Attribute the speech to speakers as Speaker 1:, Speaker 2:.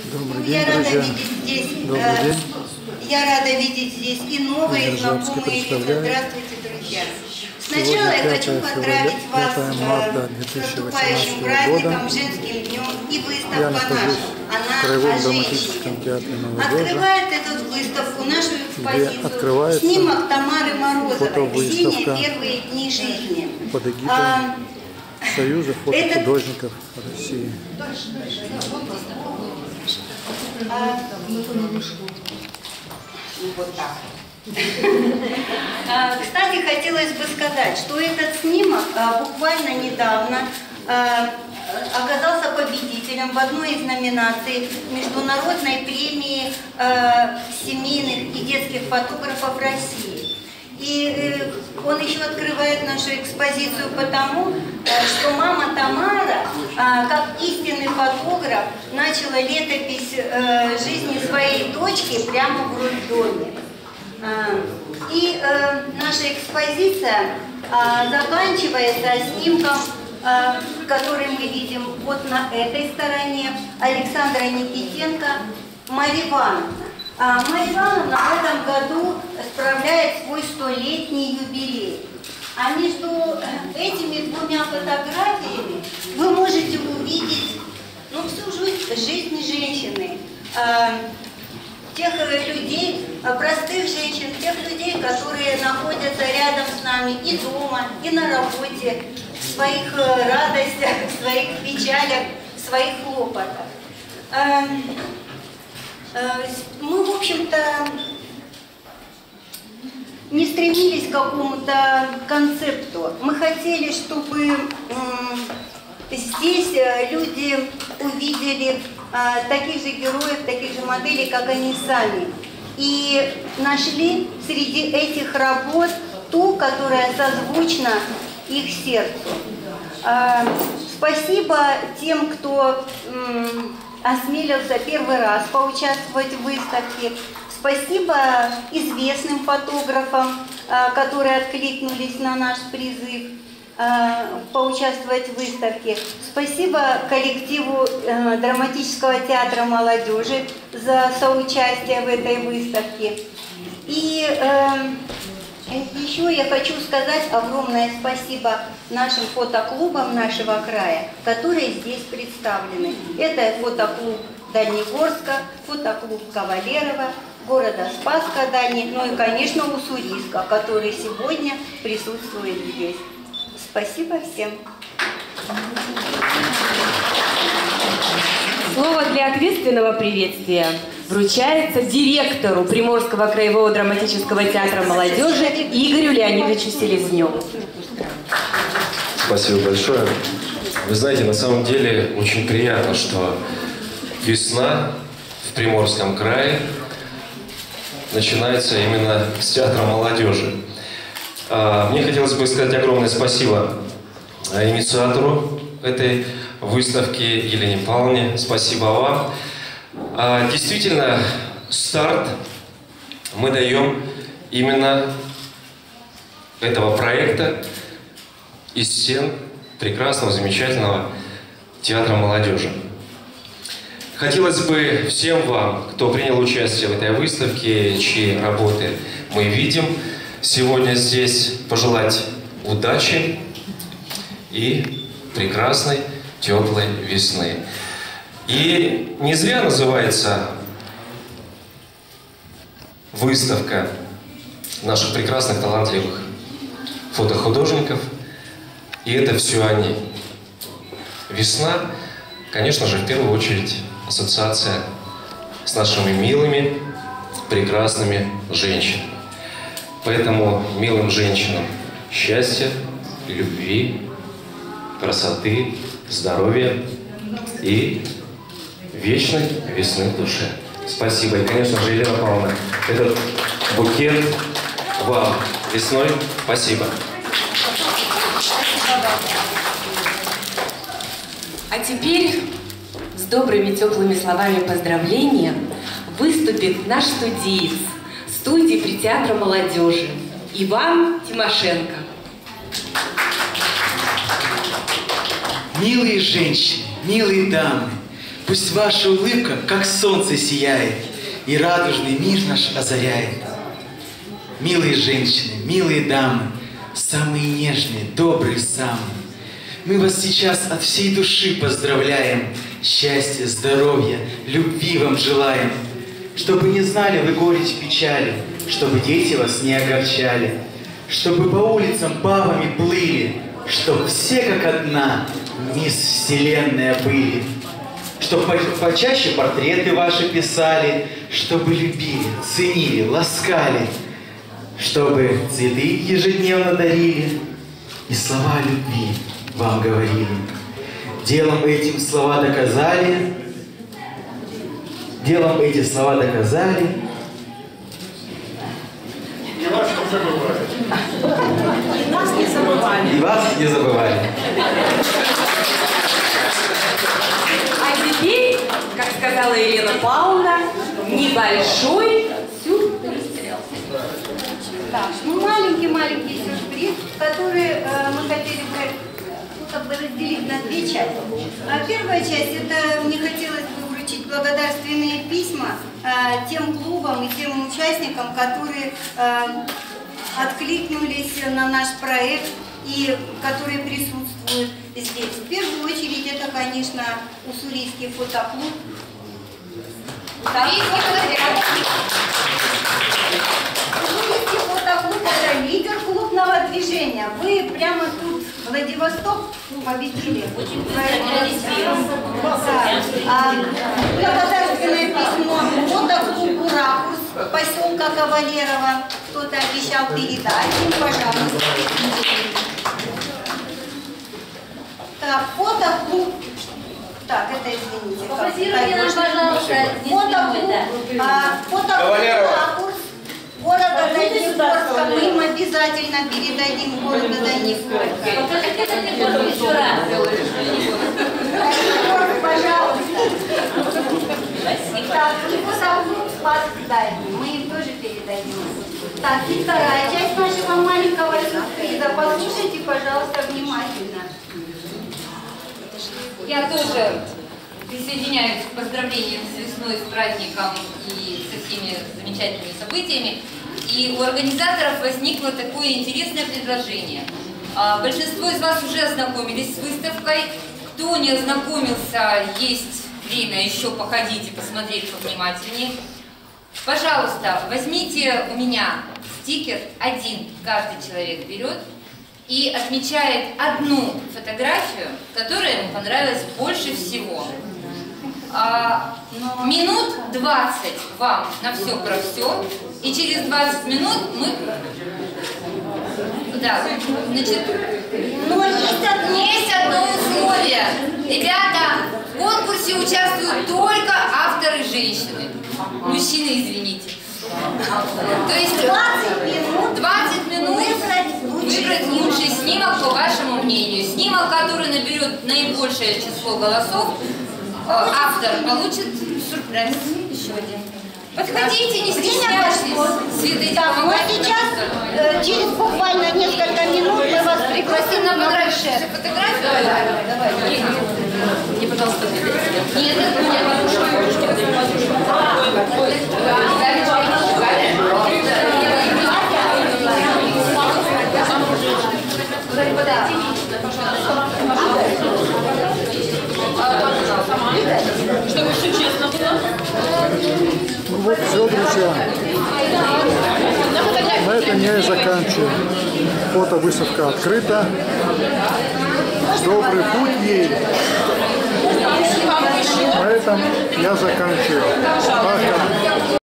Speaker 1: Добрый день,
Speaker 2: Я рада
Speaker 1: друзья.
Speaker 2: видеть здесь,
Speaker 1: Добрый день.
Speaker 2: я рада видеть здесь и новые, и знакомые лица. Здравствуйте, друзья. Сначала я хочу поздравить вас с наступающим праздником, женским днем и выставка наша. Она о женщине. Открывает эту выставку, нашу экспозицию, снимок Тамары Морозовой «Синяя. Первые дни жизни».
Speaker 1: Под эгидой Союза фотохудожников России.
Speaker 2: Вот так. Кстати, хотелось бы сказать, что этот снимок буквально недавно оказался победителем в одной из номинаций Международной премии семейных и детских фотографов России. И он еще открывает нашу экспозицию потому, что мама Тамара, как истинный фотограф, начала летопись жизни своей дочки прямо в роддоме. И наша экспозиция заканчивается снимком, который мы видим вот на этой стороне, Александра Никитенко, Марья Ивановна. Марья Ивановна в этом году справляет свой 100-летний юбилей. А между этими двумя фотографиями вы можете увидеть всю жизнь женщины, тех людей, простых женщин, тех людей, которые находятся рядом с нами и дома, и на работе, в своих радостях, в своих печалях, в своих хлопотах. Мы, в общем-то, не стремились к какому-то концепту. Мы хотели, чтобы здесь люди увидели таких же героев, таких же моделей, как они сами. И нашли среди этих работ ту, которая созвучна их сердцу. Спасибо тем, кто осмелился первый раз поучаствовать в выставке. Спасибо известным фотографам, которые откликнулись на наш призыв поучаствовать в выставке. Спасибо коллективу Драматического театра молодежи за соучастие в этой выставке. И еще я хочу сказать огромное спасибо нашим фотоклубам нашего края, которые здесь представлены. Это фотоклуб Дальнегорска, фотоклуб Кавалерова, города Спасска Дальний, ну и, конечно, Уссурийска, который сегодня присутствует здесь. Спасибо всем.
Speaker 3: Слово для ответственного приветствия вручается директору Приморского краевого драматического театра молодежи Игорю Леонидовичу Селезневу.
Speaker 4: Спасибо большое. Вы знаете, на самом деле очень приятно, что весна в Приморском крае начинается именно с театра молодежи. Мне хотелось бы сказать огромное спасибо инициатору этой выставки Елене Павловне. Спасибо вам. Действительно, старт мы даем именно этого проекта из стен прекрасного, замечательного театра молодежи. Хотелось бы всем вам, кто принял участие в этой выставке, чьи работы мы видим сегодня здесь, пожелать удачи и прекрасной, теплой весны. И не зря называется выставка наших прекрасных, талантливых фотохудожников. И это все они. Весна, конечно же, в первую очередь ассоциация с нашими милыми, прекрасными женщинами. Поэтому милым женщинам счастья, любви, красоты, здоровья и вечной весны в душе. Спасибо. И, конечно же, Елена Павловна, этот букет вам весной. Спасибо.
Speaker 3: А теперь с добрыми теплыми словами поздравления выступит наш студиец студии при театре молодежи Иван Тимошенко.
Speaker 5: Милые женщины, милые дамы, Пусть ваша улыбка, как солнце, сияет, и радужный мир наш озаряет. Милые женщины, милые дамы, самые нежные, добрые самые, мы вас сейчас от всей души поздравляем, счастья, здоровья, любви вам желаем, чтобы не знали вы горечь печали, чтобы дети вас не огорчали, чтобы по улицам бабами плыли, чтоб все как одна мисс Вселенная были, чтоб почаще портреты ваши писали, чтобы любили, ценили, ласкали, чтобы цветы ежедневно дарили и слова любви вам говорили. Делом этим слова доказали, делом эти слова доказали.
Speaker 6: И вас не забывали.
Speaker 3: И нас не забывали.
Speaker 5: И вас не забывали.
Speaker 3: А теперь, как сказала Елена Павловна, небольшой сюрприз.
Speaker 2: Так, ну маленький сюрприз, который мы хотели бы как бы разделить на две части. Первая часть, это мне хотелось бы вручить благодарственные письма тем клубам и тем участникам, которые откликнулись на наш проект и которые присутствуют здесь. В первую очередь это, конечно, Уссурийский фотоклуб. Уссурийский фотоклуб – это лидер клубного движения. Вы прямо тут Владивосток победили. Очень благодарственное письмо фотоклубу «Ракурс» поселка Кавалерово. Кто-то обещал передать им, пожалуйста. Так, фотоклуб. Так, это извините.
Speaker 7: Позируйте нам, пожалуйста,
Speaker 2: фотоклуб «Ракурс» города Дальнегорска. Мы им обязательно передадим города Дальнегорска.
Speaker 7: Покажите этот телефон еще раз.
Speaker 2: Пожалуйста. Так, и фотоклуб «Спас Дальний». Мы им тоже передадим. Так, и вторая часть нашего маленького сюрприза. Послушайте, пожалуйста, внимательно.
Speaker 7: Я тоже присоединяюсь к поздравлениям с весной, с праздником и со всеми замечательными событиями. И у организаторов возникло такое интересное предложение. Большинство из вас уже ознакомились с выставкой. Кто не ознакомился, есть время еще походить и посмотреть повнимательнее. Пожалуйста, возьмите у меня стикер, один каждый человек берет и отмечает одну фотографию, которая ему понравилась больше всего. Минут 20 вам на все про все, и через 20 минут мы... Да, значит,
Speaker 2: Но есть одно
Speaker 7: условие. Ребята, в конкурсе участвуют только авторы женщины. Мужчины, извините. То есть 20 минут выбрать лучший снимок, по вашему мнению. Снимок, который наберет наибольшее число голосов, автор получит сюрприз. Еще один. Подходите, не стесняйтесь. Света,
Speaker 2: Так, ну сейчас, через буквально несколько минут мы вас пригласим на фотографию.
Speaker 7: Давай. Мне, пожалуйста, нет, я чтобы все честно было.
Speaker 1: Ну вот все, друзья. На этом я и заканчиваю. Фотовыставка открыта. Добрый путь ей. На этом я заканчиваю. Пока.